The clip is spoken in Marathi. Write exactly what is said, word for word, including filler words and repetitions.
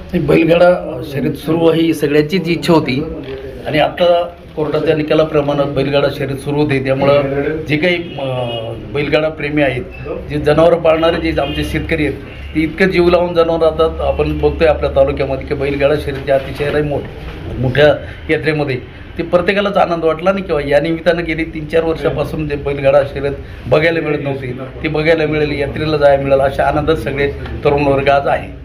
बैलगाडा शर्यत सुरू ही सगळ्यांचीच इच्छा होती आणि आता कोर्टाच्या निकालाप्रमाणे बैलगाडा शर्यत सुरू होते। त्यामुळं जे काही बैलगाडा प्रेमी आहेत, जे जनावरं पाळणारे जे आमचे शेतकरी आहेत, ते इतकं जीव लावून जनावर राहतात। आपण बघतोय आपल्या तालुक्यामध्ये की बैलगाडा शर्यत अतिशय मोठ मोठ्या यात्रेमध्ये ते प्रत्येकालाच आनंद वाटला नाही किंवा या निमित्तानं गेली तीन चार वर्षापासून जे बैलगाडा शर्यत बघायला मिळत नव्हती ती बघायला मिळेल, यात्रेला जायला मिळेल अशा आनंदात सगळे तरुण वर्ग आज आहे।